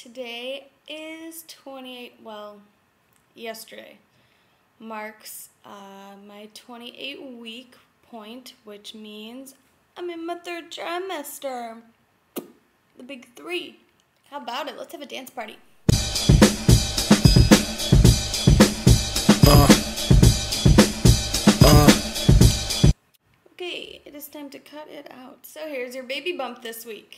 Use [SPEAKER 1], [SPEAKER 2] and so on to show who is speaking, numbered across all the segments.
[SPEAKER 1] Today is yesterday marks my 28-week point, which means I'm in my third trimester. The big three. How about it? Let's have a dance party. Okay, it is time to cut it out. So here's your baby bump this week.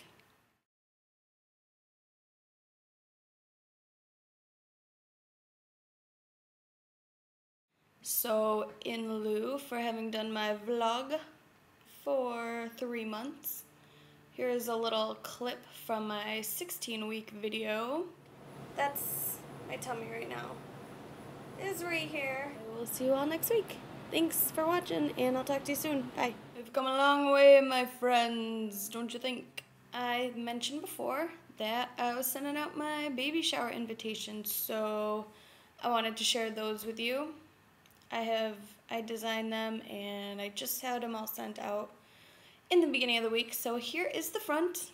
[SPEAKER 1] So in lieu for having done my vlog for 3 months, here's a little clip from my 16-week video. That's my tummy right now. It's right here. We'll see you all next week. Thanks for watching, and I'll talk to you soon. Bye. We've come a long way, my friends, don't you think? I mentioned before that I was sending out my baby shower invitations, so I wanted to share those with you. I designed them, and I just had them all sent out in the beginning of the week. So here is the front.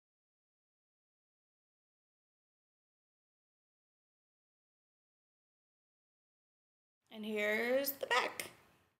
[SPEAKER 1] And here's the back.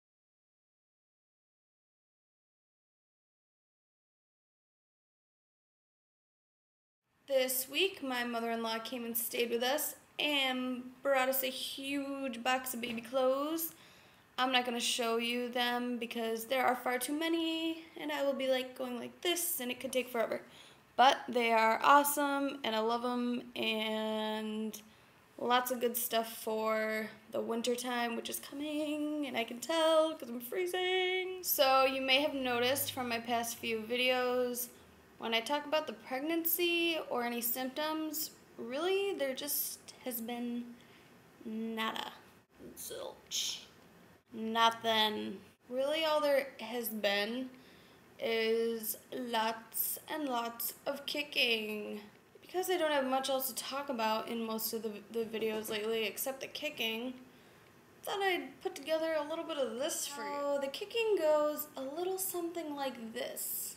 [SPEAKER 1] This week, my mother-in-law came and stayed with us and brought us a huge box of baby clothes. I'm not going to show you them because there are far too many, and I will be going like this, and it could take forever. But they are awesome, and I love them, and lots of good stuff for the winter time, which is coming, and I can tell because I'm freezing. So you may have noticed from my past few videos, when I talk about the pregnancy or any symptoms, really there just has been nada. Zilch. Nothing. Really all there has been is lots and lots of kicking. Because I don't have much else to talk about in most of the videos lately except the kicking, I thought I'd put together a little bit of this for you. So the kicking goes a little something like this.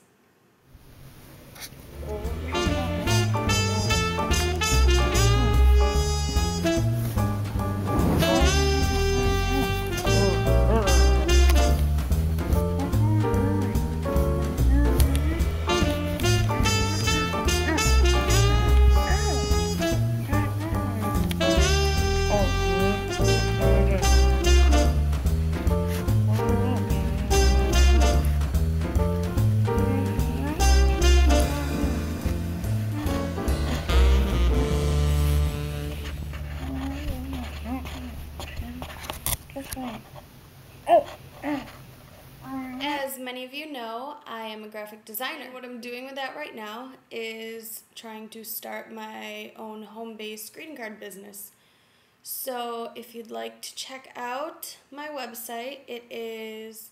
[SPEAKER 1] As many of you know, I am a graphic designer. What I'm doing with that right now is trying to start my own home-based greeting card business. So if you'd like to check out my website, it is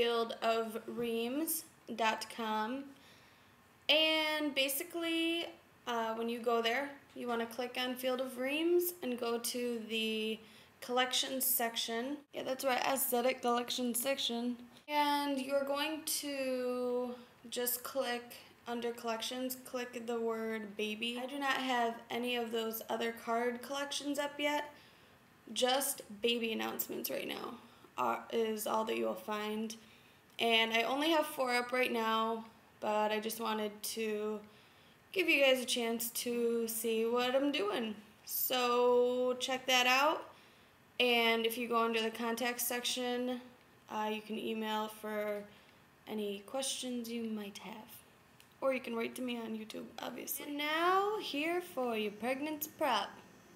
[SPEAKER 1] fieldofreams.com. And basically, when you go there, you want to click on Field of Reams and go to the collections section. Yeah, that's right, aesthetic collections section. And you're going to just click under collections, click the word baby. I do not have any of those other card collections up yet. Just baby announcements right now is all that you'll find. And I only have 4 up right now, but I just wanted to give you guys a chance to see what I'm doing. So check that out. And if you go under the contact section, you can email for any questions you might have. Or you can write to me on YouTube, obviously. And now, here for your pregnancy prop.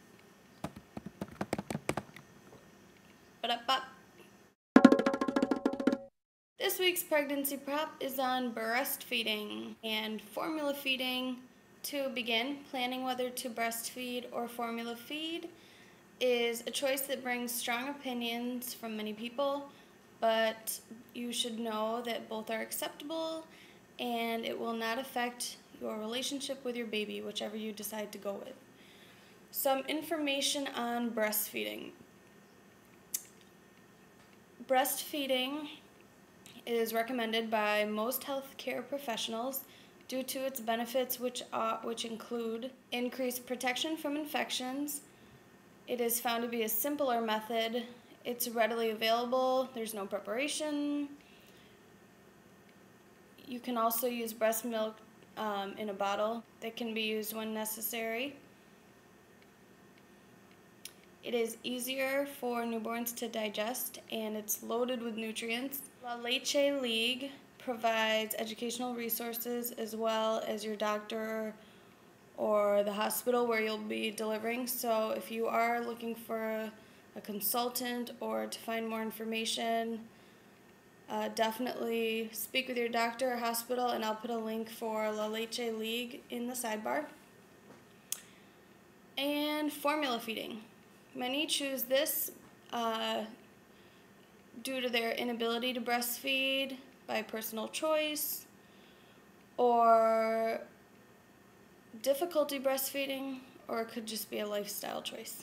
[SPEAKER 1] Ba-da-bop. This week's pregnancy prop is on breastfeeding and formula feeding. To begin, planning whether to breastfeed or formula feed is a choice that brings strong opinions from many people, but you should know that both are acceptable and it will not affect your relationship with your baby, whichever you decide to go with. Some information on breastfeeding. Breastfeeding is recommended by most healthcare professionals due to its benefits, which include increased protection from infections. It is found to be a simpler method. It's readily available. There's no preparation. You can also use breast milk in a bottle that can be used when necessary. It is easier for newborns to digest, and it's loaded with nutrients. La Leche League provides educational resources as well as your doctor or the hospital where you'll be delivering. So if you are looking for a consultant or to find more information, definitely speak with your doctor or hospital, and I'll put a link for La Leche League in the sidebar. And formula feeding. Many choose this due to their inability to breastfeed by personal choice or difficulty breastfeeding, or it could just be a lifestyle choice.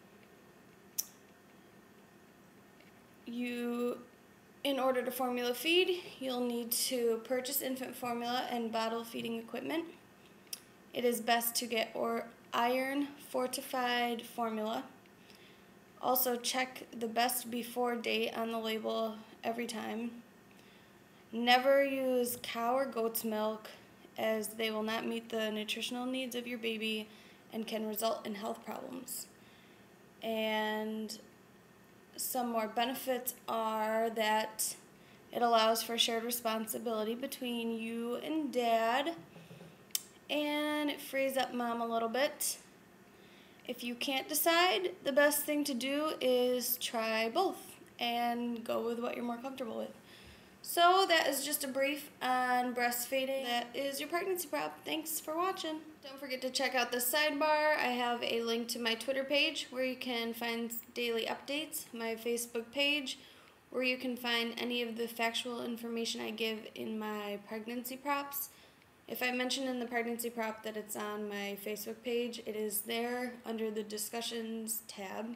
[SPEAKER 1] In order to formula feed, you'll need to purchase infant formula and bottle feeding equipment. It is best to get iron fortified formula. Also, check the best before date on the label every time. Never use cow or goat's milk, as they will not meet the nutritional needs of your baby and can result in health problems. And some more benefits are that it allows for shared responsibility between you and dad, and it frees up mom a little bit. If you can't decide, the best thing to do is try both and go with what you're more comfortable with. So that is just a brief on breastfeeding. That is your pregnancy prep. Thanks for watching. Don't forget to check out the sidebar. I have a link to my Twitter page where you can find daily updates, my Facebook page where you can find any of the factual information I give in my pregnancy props. If I mention in the pregnancy prop that it's on my Facebook page, it is there under the discussions tab.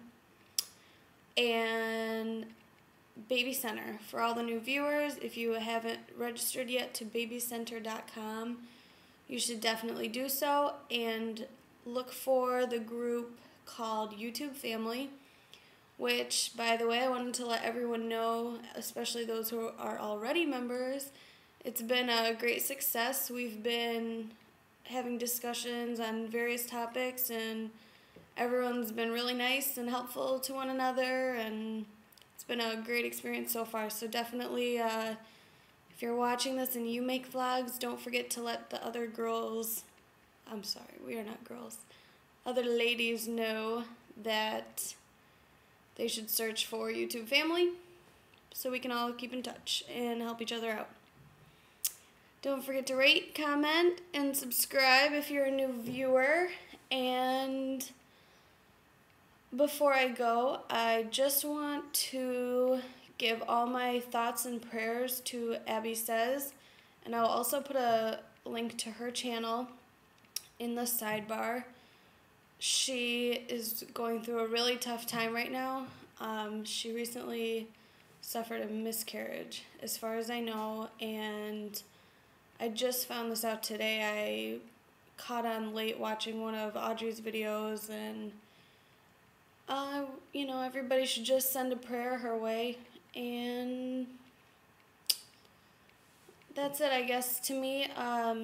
[SPEAKER 1] And Baby Center, for all the new viewers, if you haven't registered yet to babycenter.com, you should definitely do so, and look for the group called YouTube Family, which, by the way, I wanted to let everyone know, especially those who are already members, it's been a great success. We've been having discussions on various topics, and everyone's been really nice and helpful to one another, and it's been a great experience so far. So definitely, if you're watching this and you make vlogs, don't forget to let the other girls, I'm sorry, we are not girls, other ladies know that they should search for YouTube Family so we can all keep in touch and help each other out. Don't forget to rate, comment, and subscribe if you're a new viewer. And before I go, I just want to give all my thoughts and prayers to Abby Says, and I'll also put a link to her channel in the sidebar. She is going through a really tough time right now. She recently suffered a miscarriage, as far as I know, and I just found this out today. I caught on late watching one of Audrey's videos, and you know, everybody should just send a prayer her way, and that's it, I guess. To me, a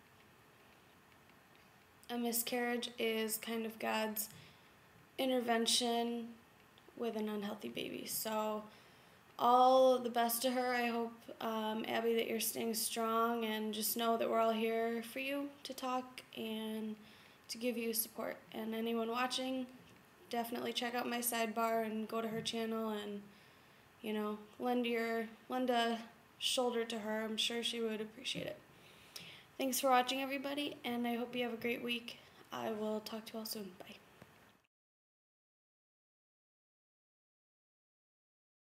[SPEAKER 1] miscarriage is kind of God's intervention with an unhealthy baby. So all the best to her. I hope, Abby, that you're staying strong, and just know that we're all here for you to talk and to give you support. And anyone watching, definitely check out my sidebar and go to her channel and, you know, lend a shoulder to her. I'm sure she would appreciate it. Thanks for watching, everybody, and I hope you have a great week. I will talk to you all soon. Bye.